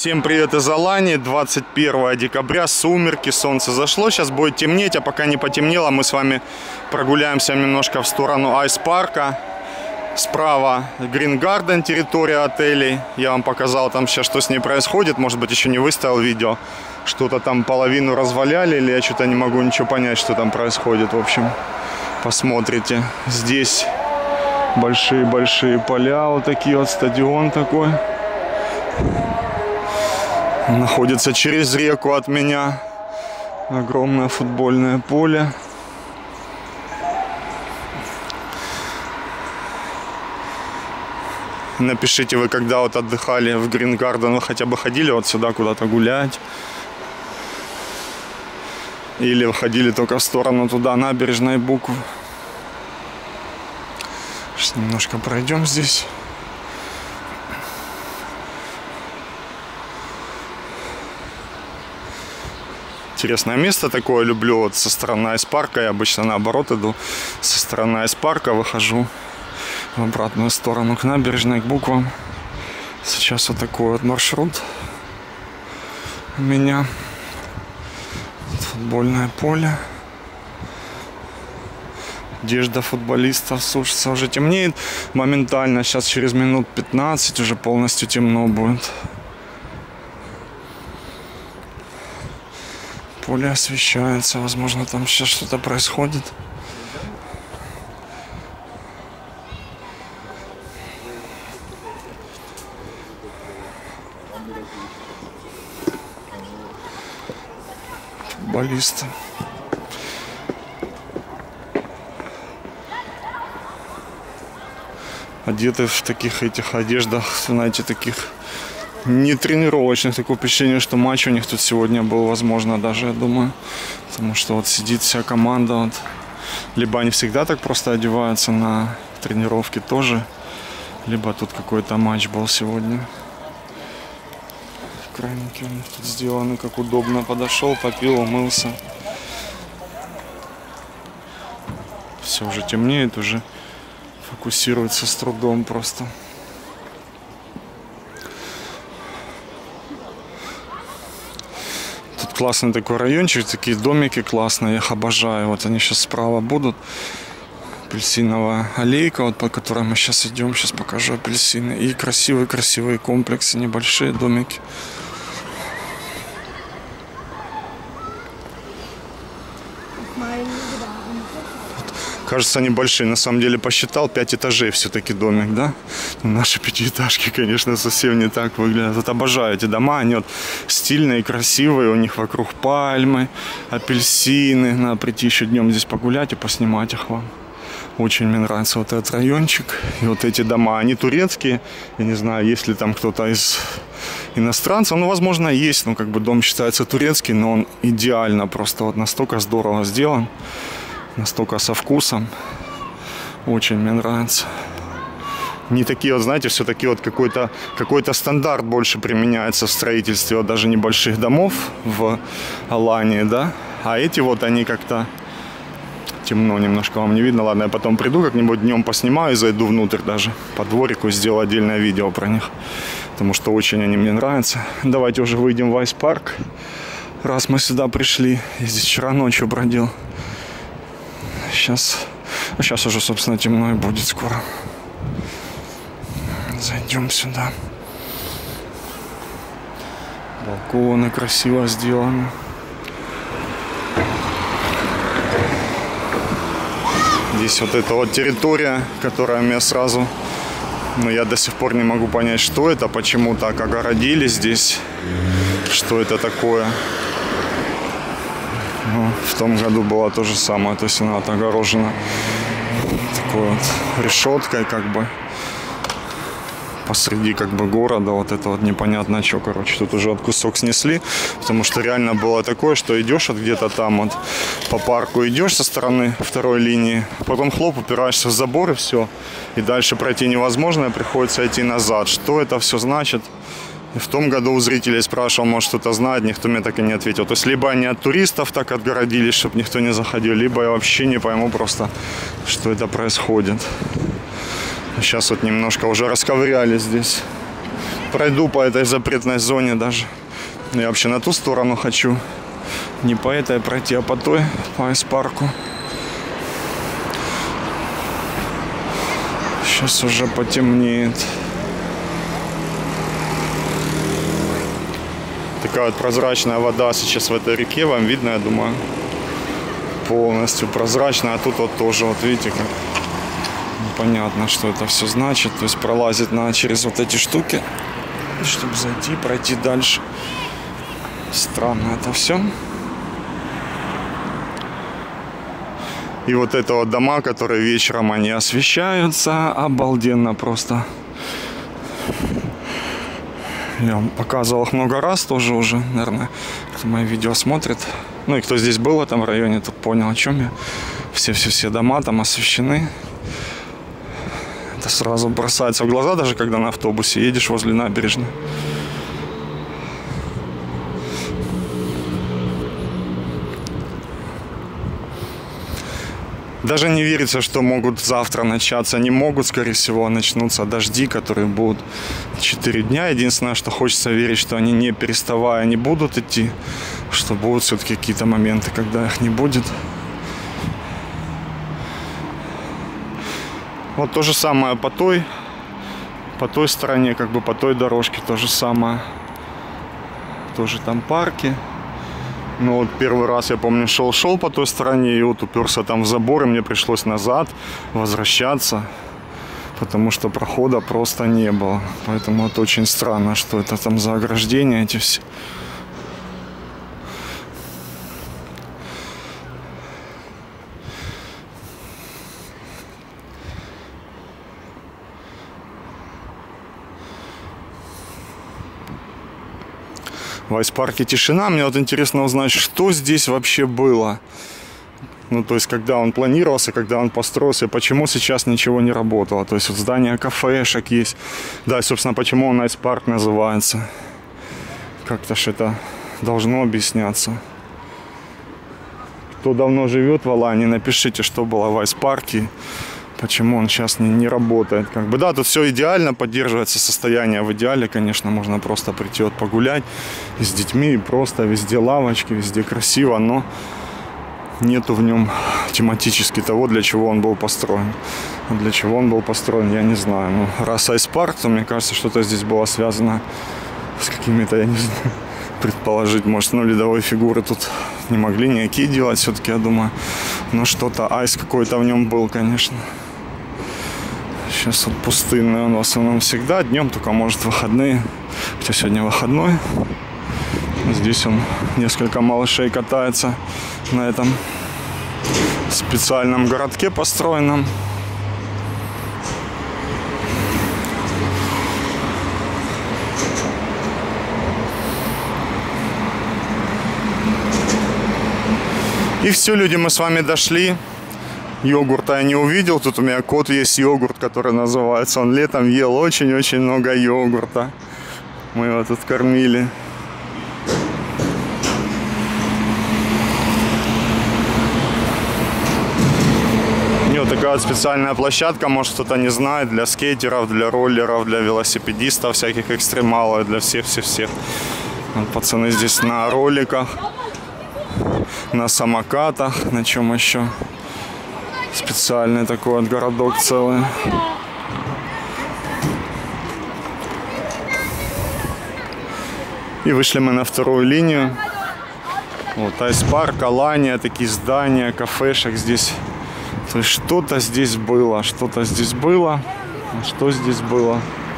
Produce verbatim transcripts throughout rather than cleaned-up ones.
Всем привет из Алании, двадцать первое декабря, сумерки, солнце зашло, сейчас будет темнеть, а пока не потемнело, мы с вами прогуляемся немножко в сторону айс-парка. Справа Green Garden, территория отелей, я вам показал там сейчас, что с ней происходит, может быть еще не выставил видео, что-то там половину разваляли, или я что-то не могу ничего понять, что там происходит, в общем, посмотрите. Здесь большие-большие поля, вот такие вот, стадион такой. Находится через реку от меня. Огромное футбольное поле. Напишите вы, когда вот отдыхали в Green Garden, вы хотя бы ходили вот сюда куда-то гулять. Или вы ходили только в сторону туда, набережной буквы. Сейчас немножко пройдем здесь. Интересное место такое, люблю вот со стороны айс-парка, я обычно наоборот иду, со стороны айс-парка выхожу в обратную сторону к набережной, к буквам. Сейчас вот такой вот маршрут у меня. Футбольное поле. Одежда футболистов сушится, уже темнеет моментально, сейчас через минут пятнадцать уже полностью темно будет. Поле освещается, возможно, там сейчас что-то происходит. Футболисты. Одеты в таких этих одеждах, знаете, таких не тренировочных, такое впечатление, что матч у них тут сегодня был, возможно, даже, я думаю. Потому что вот сидит вся команда. Вот. Либо они всегда так просто одеваются на тренировки тоже, либо тут какой-то матч был сегодня. Краники у них тут сделаны, как удобно. Подошел, попил, умылся. Все уже темнеет, уже фокусируется с трудом просто. Классный такой райончик, такие домики классные, я их обожаю. Вот они сейчас справа будут. Апельсиновая аллейка, вот по которой мы сейчас идем. Сейчас покажу апельсины. И красивые-красивые комплексы, небольшие домики. Кажется, они большие. На самом деле посчитал, пять этажей все-таки домик, да? Наши пятиэтажки, конечно, совсем не так выглядят. Вот обожаю эти дома, они вот стильные, красивые, у них вокруг пальмы, апельсины. Надо прийти еще днем здесь погулять и поснимать их вам. Очень мне нравится вот этот райончик. И вот эти дома, они турецкие. Я не знаю, есть ли там кто-то из иностранцев. Ну, возможно, есть, но как бы дом считается турецкий, но он идеально, просто вот настолько здорово сделан. Настолько со вкусом. Очень мне нравится. Не такие вот, знаете, все-таки вот какой-то какой-то стандарт больше применяется в строительстве вот даже небольших домов в Алании, да. А эти вот они как-то темно немножко, вам не видно. Ладно, я потом приду как-нибудь днем поснимаю и зайду внутрь даже по дворику и сделаю отдельное видео про них. Потому что очень они мне нравятся. Давайте уже выйдем в айс-парк. Раз мы сюда пришли. Я здесь вчера ночью бродил. Сейчас, ну, сейчас уже, собственно, темно и будет скоро. Зайдем сюда. Балконы красиво сделаны. Здесь вот эта вот территория, которая меня сразу... Но я до сих пор не могу понять, что это, почему так огородили здесь. Что это такое. Ну, в том году было то же самое, то есть она вот огорожена такой вот решеткой, как бы посреди как бы города, вот это вот непонятно что, короче, тут уже вот кусок снесли, потому что реально было такое, что идешь вот где-то там вот по парку идешь со стороны второй линии, потом хлоп, упираешься в забор и все, и дальше пройти невозможно, и приходится идти назад. Что это все значит? И в том году у зрителей спрашивал, может кто-то знает, никто мне так и не ответил. То есть либо они от туристов так отгородились, чтобы никто не заходил, либо я вообще не пойму просто, что это происходит. Сейчас вот немножко уже расковыряли здесь пройду по этой запретной зоне даже. Я вообще на ту сторону хочу. Не по этой пройти, а по той, по айс-парку. Сейчас уже потемнеет. Такая вот прозрачная вода сейчас в этой реке. Вам видно, я думаю, полностью прозрачная. А тут вот тоже, вот видите, как непонятно, что это все значит. То есть пролазит надо через вот эти штуки, чтобы зайти, пройти дальше. Странно это все. И вот это вот дома, которые вечером они освещаются, обалденно просто. Я вам показывал их много раз тоже уже, наверное, кто мои видео смотрит. Ну и кто здесь был в этом районе, тот понял, о чем я. Все-все-все дома там освещены. Это сразу бросается в глаза, даже когда на автобусе едешь возле набережной. Даже не верится, что могут завтра начаться. Не могут, скорее всего, начнутся дожди, которые будут четыре дня. Единственное, что хочется верить, что они не переставая не будут идти, что будут все-таки какие-то моменты, когда их не будет. Вот то же самое по той, по той стороне, как бы по той дорожке то же самое. Тоже там парки. Ну вот первый раз, я помню, шел-шел по той стороне, и вот уперся там в забор, и мне пришлось назад возвращаться, потому что прохода просто не было. Поэтому это очень странно, что это там за ограждения эти все. В айс-парке тишина. Мне вот интересно узнать, что здесь вообще было. Ну, то есть, когда он планировался, когда он построился, и почему сейчас ничего не работало. То есть, вот здание кафешек есть. Да, и, собственно, почему он айс-парк называется. Как-то ж это должно объясняться. Кто давно живет в Алании, напишите, что было в айс-парке. Почему он сейчас не, не работает. Как бы, да, тут все идеально, поддерживается состояние в идеале. Конечно, можно просто прийти вот погулять с детьми. Просто везде лавочки, везде красиво. Но нету в нем тематически того, для чего он был построен. Для чего он был построен, я не знаю. Ну, раз айс-парк, то мне кажется, что-то здесь было связано с какими-то, я не знаю, предположить, может, ну, ледовой фигуры тут не могли никакие делать. Все-таки, я думаю, ну, что-то, айс какой-то в нем был, конечно. Сейчас вот пустынный он в основном всегда. Днем только, может, выходные. Хотя сегодня выходной. Здесь он, несколько малышей катается на этом специальном городке построенном. И все, люди, мы с вами дошли. Йогурта я не увидел. Тут у меня кот есть, йогурт, который называется. Он летом ел очень-очень много йогурта. Мы его тут кормили. И вот такая вот специальная площадка, может, кто-то не знает, для скейтеров, для роллеров, для велосипедистов, всяких экстремалов, для всех-всех-всех. Вот пацаны здесь на роликах, на самокатах, на чем еще. Специальный такой вот городок целый. И вышли мы на вторую линию. Вот айс-парк, Алания, такие здания, кафешек здесь. То есть что-то здесь было, что-то здесь было. А что здесь было?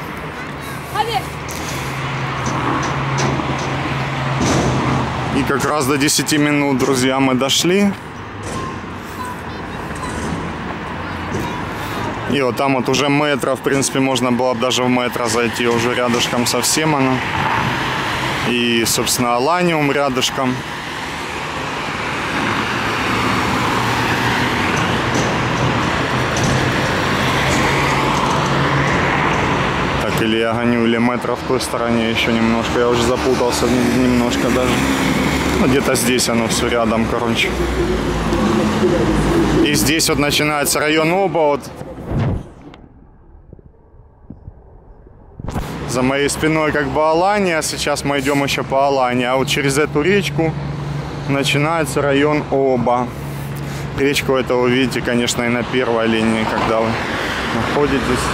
И как раз до десяти минут, друзья, мы дошли. И вот там вот уже метро, в принципе, можно было бы даже в метро зайти, уже рядышком совсем оно. И, собственно, Аланиум рядышком. Так, или я гоню, или метро в той стороне еще немножко. Я уже запутался немножко даже. Ну, где-то здесь оно все рядом, короче. И здесь вот начинается район Оба. Вот. За моей спиной как бы Алания, сейчас мы идем еще по Алании, а вот через эту речку начинается район Оба. Речку эту вы видите, конечно, и на первой линии, когда вы находитесь.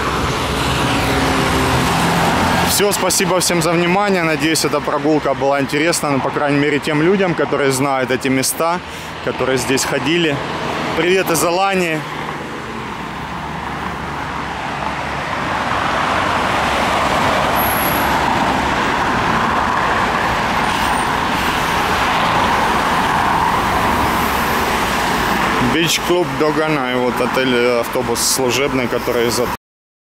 Все, спасибо всем за внимание. Надеюсь, эта прогулка была интересна, ну, по крайней мере, тем людям, которые знают эти места, которые здесь ходили. Привет из Алании. Бич-клуб Доганай, вот отель, автобус служебный, который за